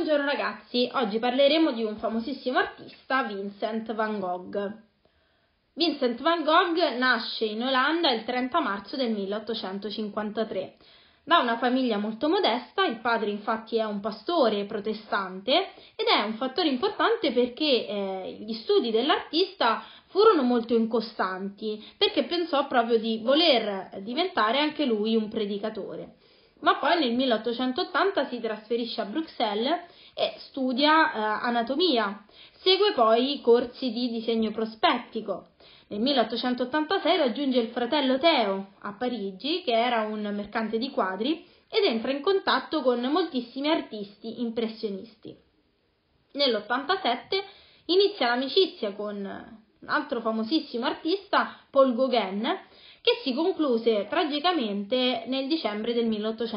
Buongiorno ragazzi, oggi parleremo di un famosissimo artista, Vincent van Gogh. Vincent van Gogh nasce in Olanda il 30 marzo del 1853. Da una famiglia molto modesta, il padre infatti è un pastore protestante ed è un fattore importante perché gli studi dell'artista furono molto incostanti, perché pensò proprio di voler diventare anche lui un predicatore. Ma poi nel 1880 si trasferisce a Bruxelles e studia anatomia, segue poi corsi di disegno prospettico. Nel 1886 raggiunge il fratello Theo a Parigi, che era un mercante di quadri, ed entra in contatto con moltissimi artisti impressionisti. Nell'87 inizia l'amicizia con un altro famosissimo artista, Paul Gauguin, che si concluse tragicamente nel dicembre del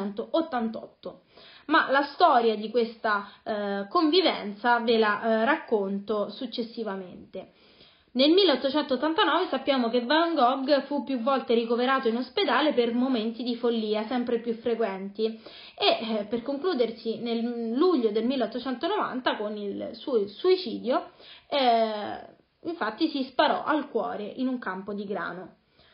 1888. Ma la storia di questa convivenza ve la racconto successivamente. Nel 1889 sappiamo che Van Gogh fu più volte ricoverato in ospedale per momenti di follia sempre più frequenti e per concludersi nel luglio del 1890 con il suo suicidio, infatti si sparò al cuore in un campo di grano.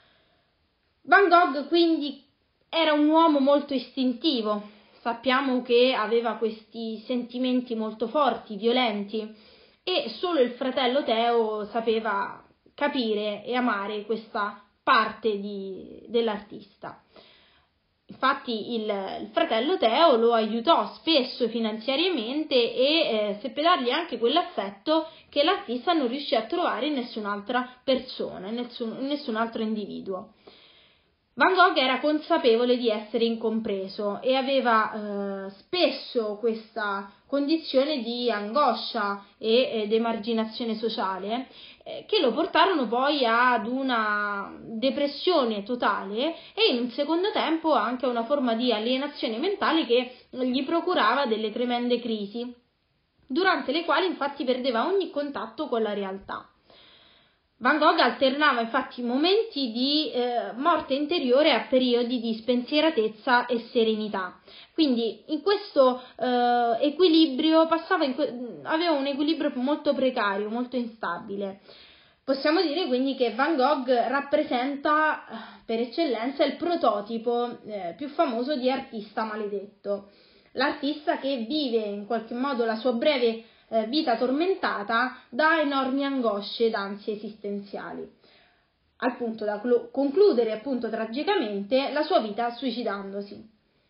Van Gogh quindi era un uomo molto istintivo, sappiamo che aveva questi sentimenti molto forti, violenti, e solo il fratello Theo sapeva capire e amare questa parte dell'artista. Infatti il fratello Theo lo aiutò spesso finanziariamente e seppe dargli anche quell'affetto che l'artista non riuscì a trovare in nessun'altra persona, in nessun altro individuo. Van Gogh era consapevole di essere incompreso e aveva spesso questa condizione di angoscia ed emarginazione sociale che lo portarono poi ad una depressione totale e in un secondo tempo anche a una forma di alienazione mentale che gli procurava delle tremende crisi, durante le quali infatti perdeva ogni contatto con la realtà. Van Gogh alternava infatti momenti di morte interiore a periodi di spensieratezza e serenità. Quindi in questo equilibrio aveva un equilibrio molto precario, molto instabile. Possiamo dire quindi che Van Gogh rappresenta per eccellenza il prototipo più famoso di artista maledetto. L'artista che vive in qualche modo la sua breve vita tormentata da enormi angosce ed ansie esistenziali, al punto da concludere appunto tragicamente la sua vita suicidandosi.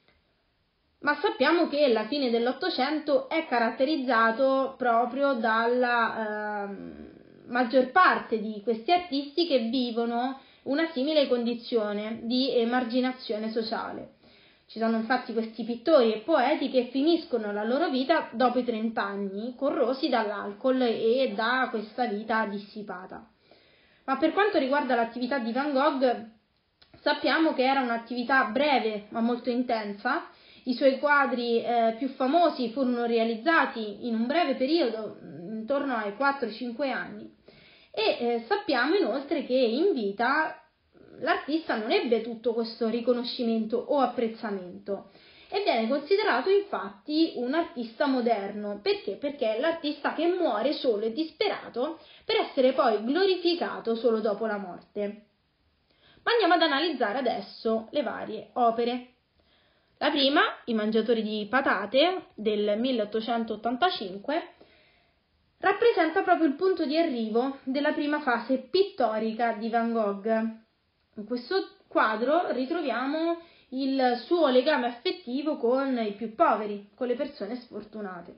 Ma sappiamo che la fine dell'Ottocento è caratterizzato proprio dalla maggior parte di questi artisti che vivono una simile condizione di emarginazione sociale. Ci sono infatti questi pittori e poeti che finiscono la loro vita dopo i 30 anni, corrosi dall'alcol e da questa vita dissipata. Ma per quanto riguarda l'attività di Van Gogh, sappiamo che era un'attività breve ma molto intensa. I suoi quadri più famosi furono realizzati in un breve periodo, intorno ai 4-5 anni, e sappiamo inoltre che in vita l'artista non ebbe tutto questo riconoscimento o apprezzamento e viene considerato infatti un artista moderno. Perché? Perché è l'artista che muore solo e disperato per essere poi glorificato solo dopo la morte. Ma andiamo ad analizzare adesso le varie opere. La prima, I mangiatori di patate, del 1885, rappresenta proprio il punto di arrivo della prima fase pittorica di Van Gogh. In questo quadro ritroviamo il suo legame affettivo con i più poveri, con le persone sfortunate.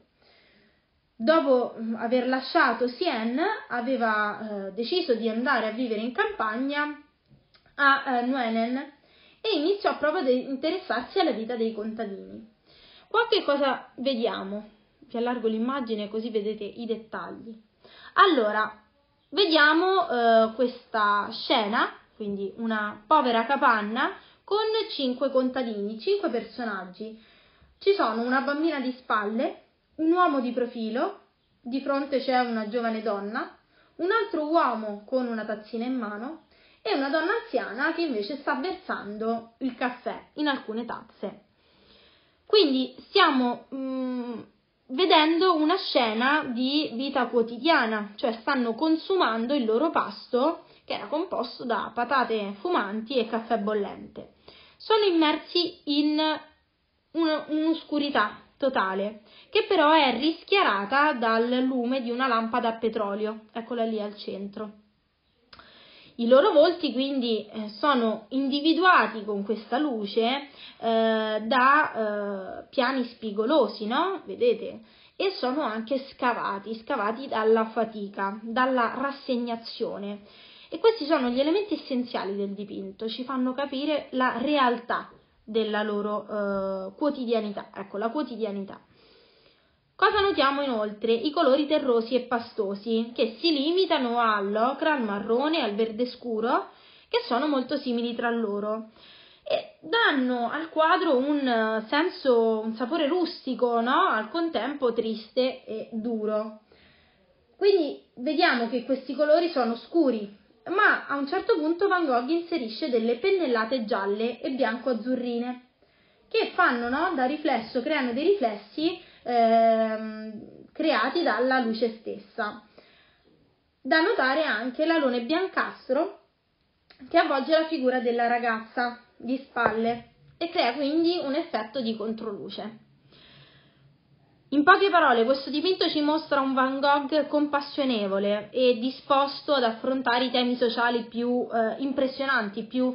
Dopo aver lasciato Sienne, aveva deciso di andare a vivere in campagna a Nuenen e iniziò proprio ad interessarsi alla vita dei contadini. Qualche cosa vediamo, vi allargo l'immagine così vedete i dettagli. Allora, vediamo questa scena, quindi una povera capanna con 5 contadini, 5 personaggi. Ci sono una bambina di spalle, un uomo di profilo, di fronte c'è una giovane donna, un altro uomo con una tazzina in mano e una donna anziana che invece sta versando il caffè in alcune tazze. Quindi stiamo vedendo una scena di vita quotidiana, cioè stanno consumando il loro pasto che era composto da patate fumanti e caffè bollente. Sono immersi in un'oscurità totale, che però è rischiarata dal lume di una lampada a petrolio, eccola lì al centro. I loro volti quindi sono individuati con questa luce da piani spigolosi, no? Vedete? E sono anche scavati dalla fatica, dalla rassegnazione. E questi sono gli elementi essenziali del dipinto, ci fanno capire la realtà della loro quotidianità. Ecco, la quotidianità. Cosa notiamo inoltre? I colori terrosi e pastosi, che si limitano all'ocra, al marrone e al verde scuro, che sono molto simili tra loro e danno al quadro un senso, un sapore rustico, no? Al contempo triste e duro. Quindi vediamo che questi colori sono scuri, ma a un certo punto Van Gogh inserisce delle pennellate gialle e bianco-azzurrine che fanno, no? Da riflesso, creano dei riflessi creati dalla luce stessa. Da notare anche l'alone biancastro che avvolge la figura della ragazza di spalle e crea quindi un effetto di controluce. In poche parole, questo dipinto ci mostra un Van Gogh compassionevole e disposto ad affrontare i temi sociali più impressionanti, più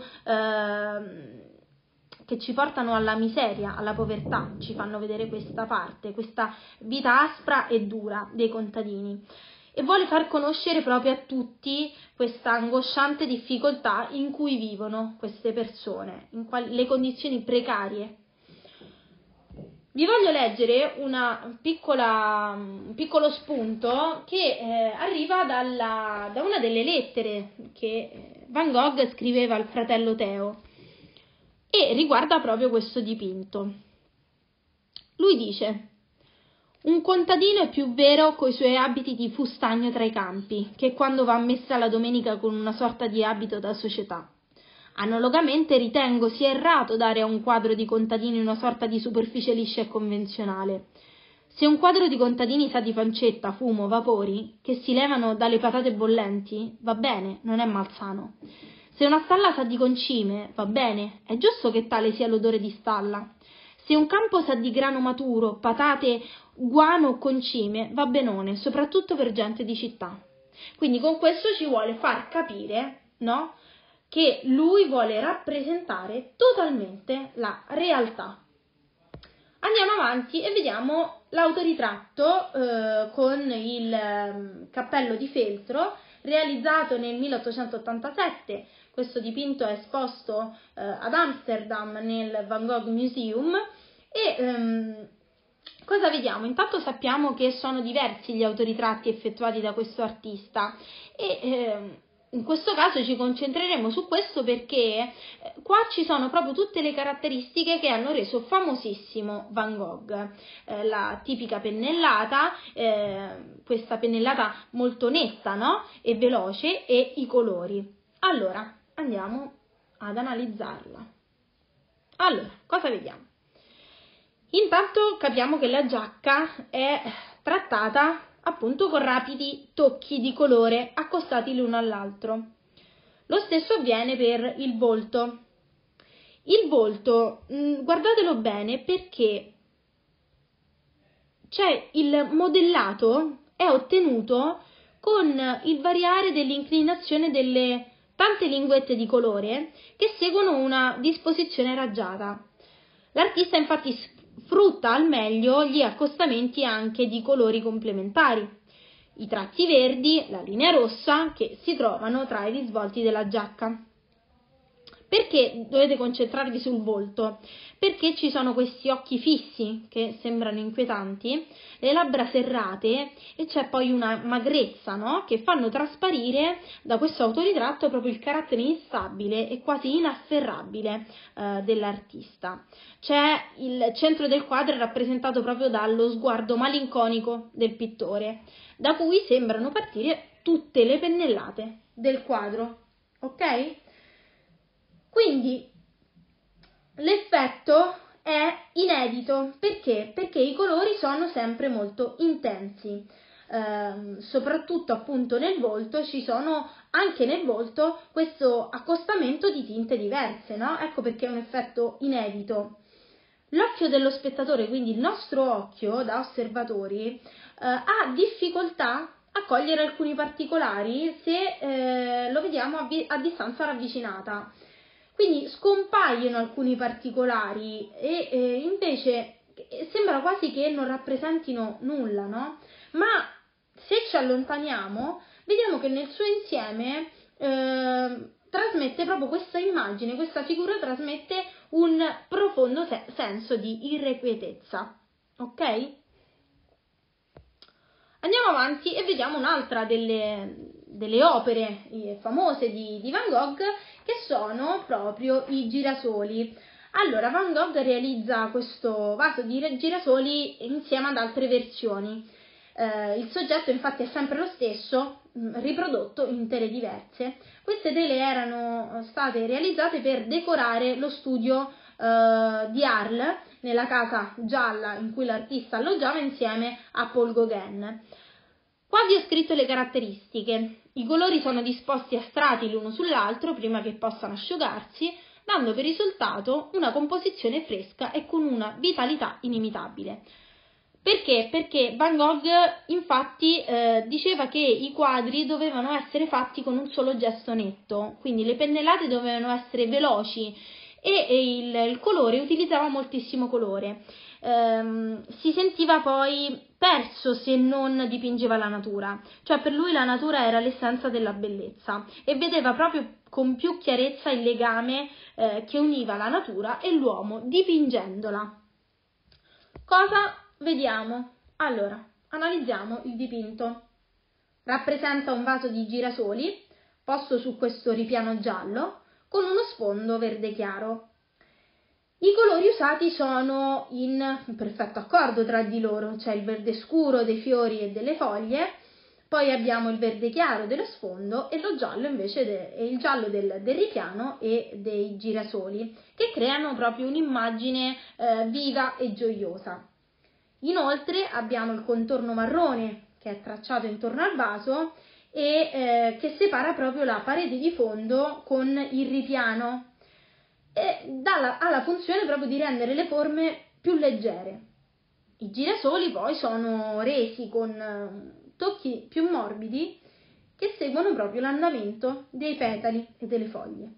che ci portano alla miseria, alla povertà, ci fanno vedere questa parte, questa vita aspra e dura dei contadini. E vuole far conoscere proprio a tutti questa angosciante difficoltà in cui vivono queste persone, le condizioni precarie. Vi voglio leggere un piccolo spunto che arriva da una delle lettere che Van Gogh scriveva al fratello Teo e riguarda proprio questo dipinto. Lui dice: un contadino è più vero coi suoi abiti di fustagno tra i campi, che quando va a messa la domenica con una sorta di abito da società. Analogamente ritengo sia errato dare a un quadro di contadini una sorta di superficie liscia e convenzionale. Se un quadro di contadini sa di pancetta, fumo, vapori, che si levano dalle patate bollenti, va bene, non è malsano. Se una stalla sa di concime, va bene, è giusto che tale sia l'odore di stalla. Se un campo sa di grano maturo, patate, guano o concime, va benone, soprattutto per gente di città. Quindi con questo ci vuole far capire, no? Che lui vuole rappresentare totalmente la realtà. Andiamo avanti e vediamo l'autoritratto con il cappello di feltro realizzato nel 1887. Questo dipinto è esposto ad Amsterdam nel Van Gogh Museum e cosa vediamo? Intanto sappiamo che sono diversi gli autoritratti effettuati da questo artista e in questo caso ci concentreremo su questo perché qua ci sono proprio tutte le caratteristiche che hanno reso famosissimo Van Gogh, la tipica pennellata, questa pennellata molto netta, no? E veloce, e i colori. Allora, andiamo ad analizzarla. Allora, cosa vediamo? Intanto capiamo che la giacca è trattata appunto con rapidi tocchi di colore accostati l'uno all'altro. Lo stesso avviene per il volto. Il volto, guardatelo bene perché il modellato è ottenuto con il variare dell'inclinazione delle tante linguette di colore che seguono una disposizione raggiata. L'artista infatti sfrutta al meglio gli accostamenti anche di colori complementari, i tratti verdi, la linea rossa che si trovano tra i risvolti della giacca. Perché dovete concentrarvi sul volto? Perché ci sono questi occhi fissi che sembrano inquietanti, le labbra serrate e c'è poi una magrezza, no? Che fanno trasparire da questo autoritratto proprio il carattere instabile e quasi inafferrabile dell'artista. Il centro del quadro è rappresentato proprio dallo sguardo malinconico del pittore, da cui sembrano partire tutte le pennellate del quadro, ok? Quindi l'effetto è inedito. Perché? Perché i colori sono sempre molto intensi, soprattutto appunto nel volto, ci sono anche nel volto questo accostamento di tinte diverse, no? Ecco perché è un effetto inedito. L'occhio dello spettatore, quindi il nostro occhio da osservatori, ha difficoltà a cogliere alcuni particolari se lo vediamo a distanza ravvicinata. Quindi scompaiono alcuni particolari e invece sembra quasi che non rappresentino nulla, no? Ma se ci allontaniamo, vediamo che nel suo insieme trasmette proprio questa immagine, questa figura trasmette un profondo senso di irrequietezza. Ok? Andiamo avanti e vediamo un'altra delle opere famose di Van Gogh, che sono proprio i girasoli. Allora, Van Gogh realizza questo vaso di girasoli insieme ad altre versioni. Il soggetto infatti è sempre lo stesso, riprodotto in tele diverse. Queste tele erano state realizzate per decorare lo studio di Arles, nella casa gialla in cui l'artista alloggiava insieme a Paul Gauguin. Qua vi ho scritto le caratteristiche. I colori sono disposti a strati l'uno sull'altro prima che possano asciugarsi, dando per risultato una composizione fresca e con una vitalità inimitabile. Perché? Perché Van Gogh infatti diceva che i quadri dovevano essere fatti con un solo gesto netto, quindi le pennellate dovevano essere veloci e il colore, utilizzava moltissimo colore. Si sentiva poi perso se non dipingeva la natura, cioè per lui la natura era l'essenza della bellezza e vedeva proprio con più chiarezza il legame che univa la natura e l'uomo dipingendola. Cosa vediamo? Allora, analizziamo il dipinto. Rappresenta un vaso di girasoli posto su questo ripiano giallo con uno sfondo verde chiaro. I colori usati sono in perfetto accordo tra di loro, c'è il verde scuro dei fiori e delle foglie, poi abbiamo il verde chiaro dello sfondo e lo giallo invece il giallo del ripiano e dei girasoli, che creano proprio un'immagine viva e gioiosa. Inoltre abbiamo il contorno marrone che è tracciato intorno al vaso e che separa proprio la parete di fondo con il ripiano e ha la funzione proprio di rendere le forme più leggere. I girasoli poi sono resi con tocchi più morbidi che seguono proprio l'andamento dei petali e delle foglie.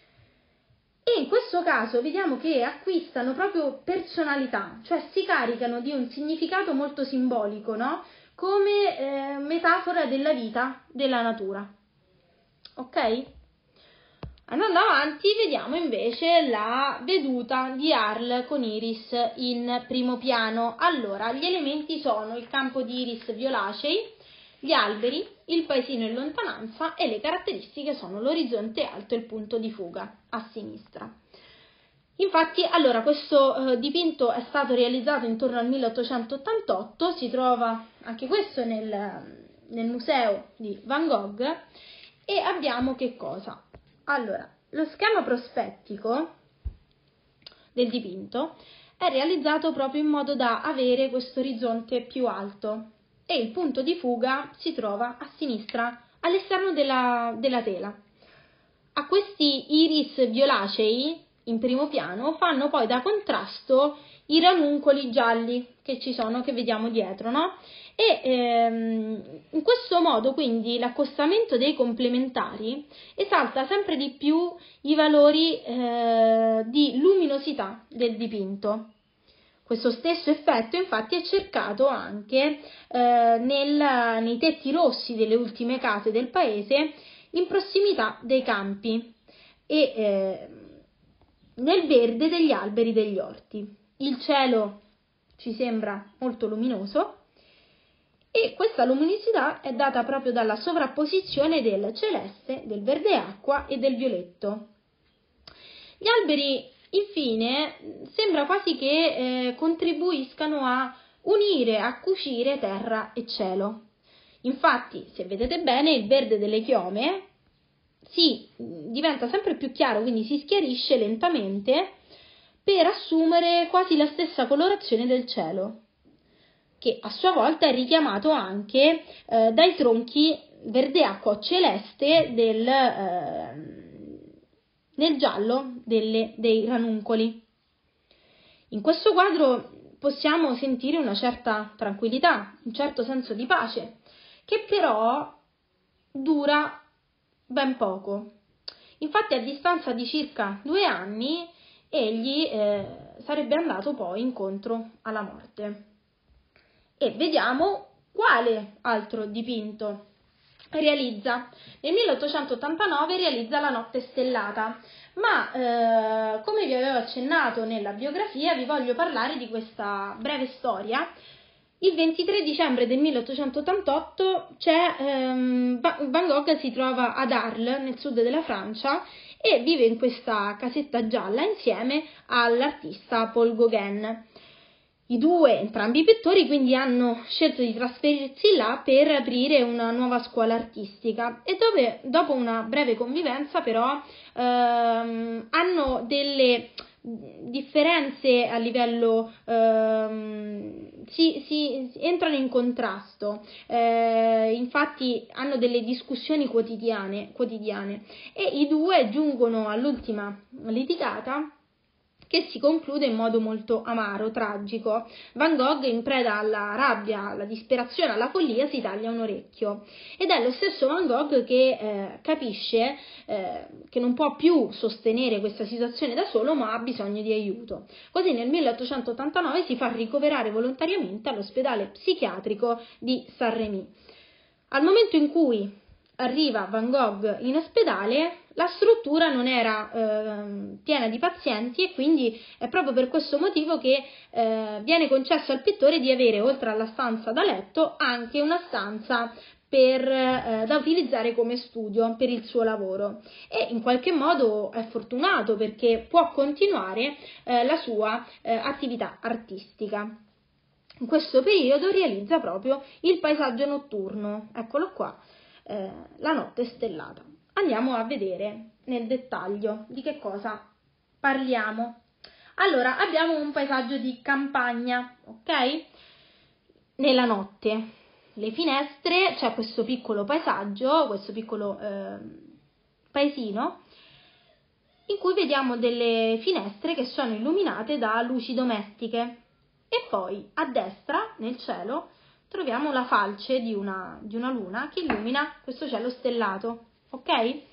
E in questo caso vediamo che acquistano proprio personalità, cioè si caricano di un significato molto simbolico, no? Come metafora della vita della natura. Ok? Andando avanti vediamo invece la veduta di Arles con iris in primo piano. Allora, gli elementi sono il campo di iris violacei, gli alberi, il paesino in lontananza e le caratteristiche sono l'orizzonte alto e il punto di fuga a sinistra. Infatti, allora, questo dipinto è stato realizzato intorno al 1888, si trova anche questo nel museo di Van Gogh e abbiamo che cosa? Allora, lo schema prospettico del dipinto è realizzato proprio in modo da avere questo orizzonte più alto e il punto di fuga si trova a sinistra all'esterno della tela. A questi iris violacei in primo piano fanno poi da contrasto i ranuncoli gialli che ci sono, che vediamo dietro, no? E in questo modo quindi l'accostamento dei complementari esalta sempre di più i valori di luminosità del dipinto. Questo stesso effetto infatti è cercato anche nei tetti rossi delle ultime case del paese in prossimità dei campi e nel verde degli alberi degli orti. Il cielo ci sembra molto luminoso e questa luminosità è data proprio dalla sovrapposizione del celeste, del verde acqua e del violetto. Gli alberi, infine, sembra quasi che contribuiscano a unire, a cucire terra e cielo. Infatti, se vedete bene, il verde delle chiome diventa sempre più chiaro, quindi si schiarisce lentamente, per assumere quasi la stessa colorazione del cielo, che a sua volta è richiamato anche dai tronchi verde acqua o celeste nel giallo dei ranuncoli. In questo quadro possiamo sentire una certa tranquillità, un certo senso di pace, che però dura ben poco. Infatti, a distanza di circa 2 anni, egli sarebbe andato poi incontro alla morte. E vediamo quale altro dipinto realizza. Nel 1889 realizza La notte stellata, ma come vi avevo accennato nella biografia, vi voglio parlare di questa breve storia. Il 23 dicembre del 1888 Van Gogh si trova ad Arles, nel sud della Francia, e vive in questa casetta gialla insieme all'artista Paul Gauguin. Entrambi i pittori, quindi hanno scelto di trasferirsi là per aprire una nuova scuola artistica, e dopo una breve convivenza però hanno delle differenze a livello, si entrano in contrasto, infatti hanno delle discussioni quotidiane e i due giungono all'ultima litigata, che si conclude in modo molto amaro, tragico. Van Gogh, in preda alla rabbia, alla disperazione, alla follia, si taglia un orecchio, ed è lo stesso Van Gogh che capisce che non può più sostenere questa situazione da solo, ma ha bisogno di aiuto. Così nel 1889 si fa ricoverare volontariamente all'ospedale psichiatrico di Saint-Rémy. Al momento in cui arriva Van Gogh in ospedale, la struttura non era piena di pazienti, e quindi è proprio per questo motivo che viene concesso al pittore di avere, oltre alla stanza da letto, anche una stanza da utilizzare come studio per il suo lavoro, e in qualche modo è fortunato perché può continuare la sua attività artistica. In questo periodo realizza proprio il paesaggio notturno, eccolo qua, La notte stellata. Andiamo a vedere nel dettaglio di che cosa parliamo. Allora, abbiamo un paesaggio di campagna, ok? Nella notte, le finestre, c'è questo piccolo paesaggio, questo piccolo paesino, in cui vediamo delle finestre che sono illuminate da luci domestiche, e poi a destra, nel cielo, troviamo la falce di una luna che illumina questo cielo stellato, ok?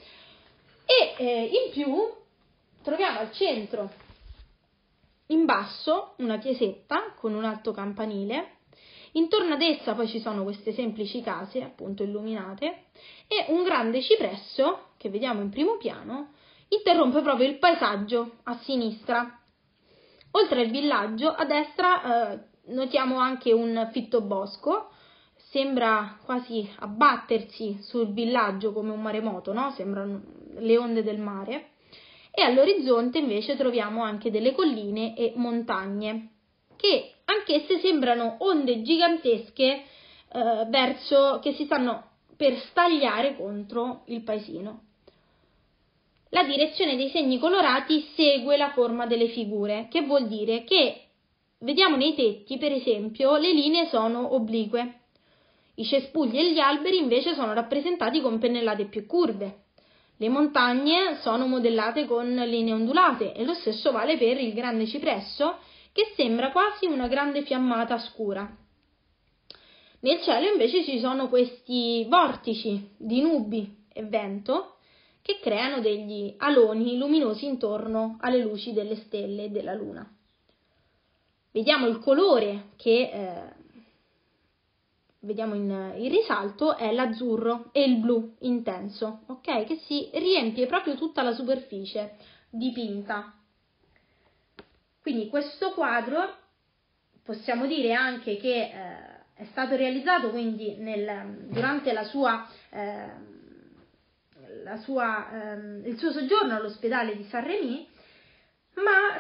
E in più troviamo al centro, in basso, una chiesetta con un alto campanile. Intorno ad essa poi ci sono queste semplici case, appunto illuminate, e un grande cipresso, che vediamo in primo piano, interrompe proprio il paesaggio a sinistra. Oltre al villaggio, a destra notiamo anche un fitto bosco, sembra quasi abbattersi sul villaggio come un maremoto, no? Sembrano le onde del mare. E all'orizzonte invece troviamo anche delle colline e montagne, che anch'esse sembrano onde gigantesche che si stanno per stagliare contro il paesino. La direzione dei segni colorati segue la forma delle figure, che vuol dire che vediamo nei tetti, per esempio, le linee sono oblique. I cespugli e gli alberi invece sono rappresentati con pennellate più curve. Le montagne sono modellate con linee ondulate, e lo stesso vale per il grande cipresso, che sembra quasi una grande fiammata scura. Nel cielo invece ci sono questi vortici di nubi e vento che creano degli aloni luminosi intorno alle luci delle stelle e della luna. Vediamo il colore che vediamo in risalto è l'azzurro e il blu intenso, ok? Che si riempie proprio tutta la superficie dipinta. Quindi questo quadro possiamo dire anche che è stato realizzato quindi durante il suo soggiorno all'ospedale di Saint-Rémy, ma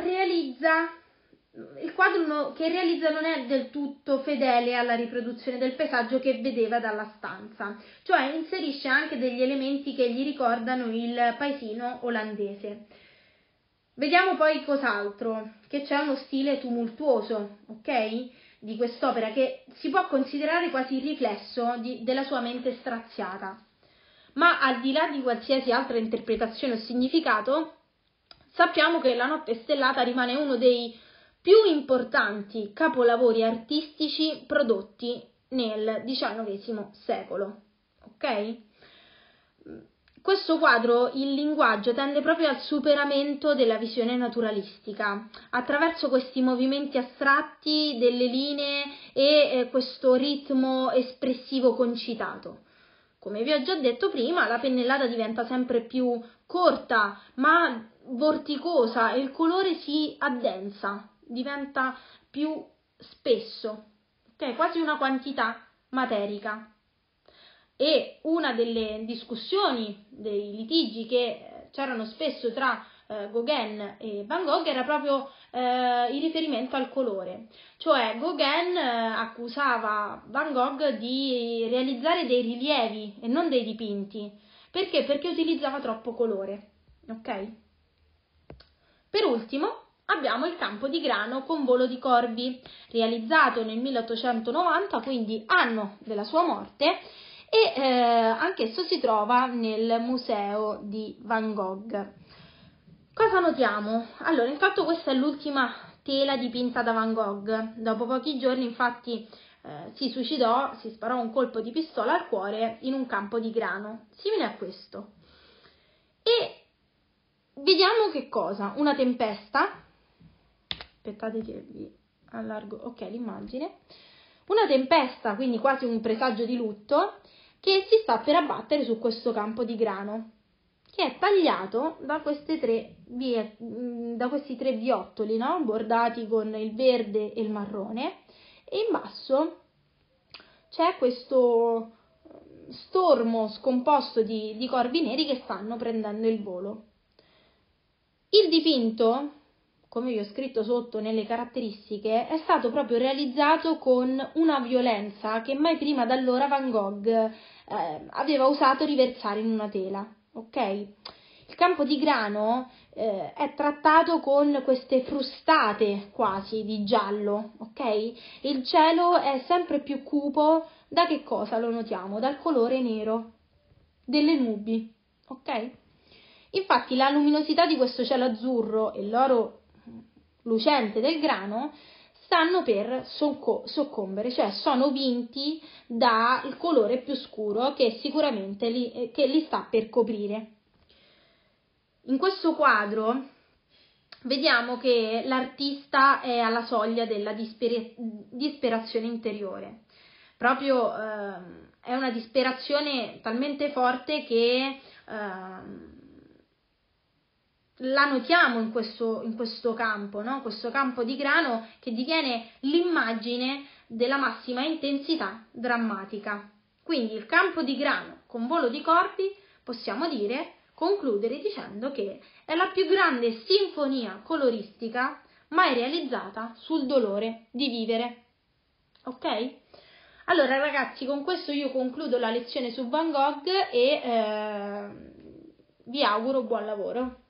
il quadro che realizza non è del tutto fedele alla riproduzione del paesaggio che vedeva dalla stanza, cioè inserisce anche degli elementi che gli ricordano il paesino olandese. Vediamo poi cos'altro, che c'è uno stile tumultuoso, ok? Di quest'opera che si può considerare quasi il riflesso della sua mente straziata. Ma al di là di qualsiasi altra interpretazione o significato, sappiamo che La notte stellata rimane uno dei più importanti capolavori artistici prodotti nel XIX secolo, ok? Questo quadro, il linguaggio tende proprio al superamento della visione naturalistica, attraverso questi movimenti astratti delle linee e questo ritmo espressivo concitato. Come vi ho già detto prima, la pennellata diventa sempre più corta, ma vorticosa, e il colore si addensa, diventa più spesso, ok? Quasi una quantità materica. E una delle discussioni, dei litigi che c'erano spesso tra Gauguin e Van Gogh era proprio il riferimento al colore, cioè Gauguin accusava Van Gogh di realizzare dei rilievi e non dei dipinti. Perché? Perché utilizzava troppo colore, ok? Per ultimo abbiamo il campo di grano con volo di corvi, realizzato nel 1890, quindi anno della sua morte, e anch'esso si trova nel museo di Van Gogh. Cosa notiamo? Allora, intanto questa è l'ultima tela dipinta da Van Gogh. Dopo pochi giorni, infatti, si suicidò, si sparò un colpo di pistola al cuore in un campo di grano, simile a questo. E vediamo che cosa? Una tempesta. Aspettate che vi allargo, ok, l'immagine. Una tempesta, quindi quasi un presagio di lutto, che si sta per abbattere su questo campo di grano, che è tagliato da questi tre viottoli, no? Bordati con il verde e il marrone, e in basso c'è questo stormo scomposto di corvi neri che stanno prendendo il volo. Il dipinto, come vi ho scritto sotto nelle caratteristiche, è stato proprio realizzato con una violenza che mai prima da allora Van Gogh aveva osato riversare in una tela, ok? Il campo di grano è trattato con queste frustate quasi di giallo, ok? Il cielo è sempre più cupo, da che cosa lo notiamo? Dal colore nero delle nubi, ok? Infatti la luminosità di questo cielo azzurro e l'oro lucente del grano stanno per soccombere, cioè sono vinti dal colore più scuro che sicuramente li sta per coprire. In questo quadro vediamo che l'artista è alla soglia della disperazione interiore. Proprio è una disperazione talmente forte che la notiamo in questo campo, no? Questo campo di grano che diviene l'immagine della massima intensità drammatica. Quindi il campo di grano con volo di corpi, possiamo concludere dicendo che è la più grande sinfonia coloristica mai realizzata sul dolore di vivere. Ok? Allora ragazzi, con questo io concludo la lezione su Van Gogh e vi auguro buon lavoro.